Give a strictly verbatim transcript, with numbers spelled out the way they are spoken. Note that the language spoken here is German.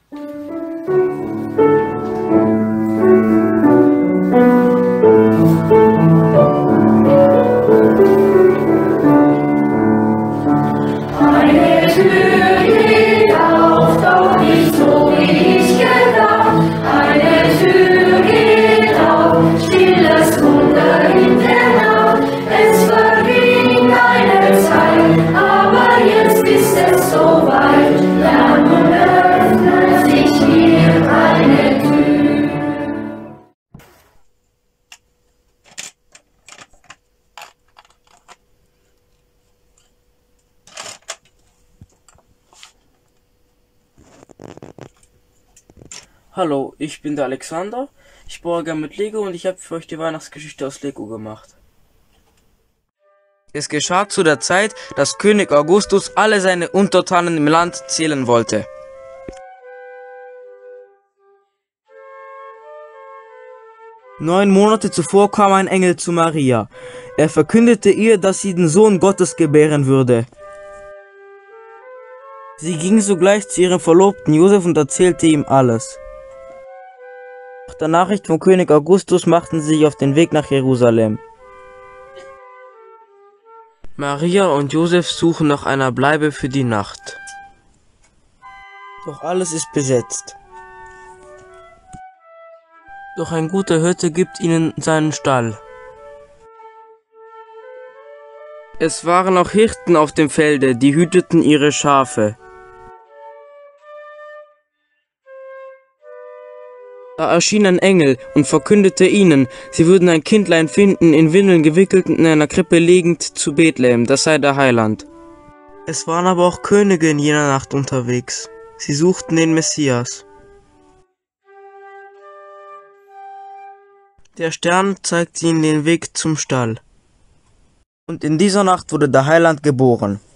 Hallo, ich bin der Alexander, ich baue gerne mit Lego und ich habe für euch die Weihnachtsgeschichte aus Lego gemacht. Es geschah zu der Zeit, dass König Augustus alle seine Untertanen im Land zählen wollte. Neun Monate zuvor kam ein Engel zu Maria. Er verkündete ihr, dass sie den Sohn Gottes gebären würde. Sie ging sogleich zu ihrem Verlobten Josef und erzählte ihm alles. Nach der Nachricht von König Augustus machten sie sich auf den Weg nach Jerusalem. Maria und Josef suchen nach einer Bleibe für die Nacht. Doch alles ist besetzt. Doch ein guter Hirte gibt ihnen seinen Stall. Es waren auch Hirten auf dem Felde, die hüteten ihre Schafe. Da erschien ein Engel und verkündete ihnen, sie würden ein Kindlein finden, in Windeln gewickelt und in einer Krippe liegend, zu Bethlehem, das sei der Heiland. Es waren aber auch Könige in jener Nacht unterwegs. Sie suchten den Messias. Der Stern zeigte ihnen den Weg zum Stall. Und in dieser Nacht wurde der Heiland geboren.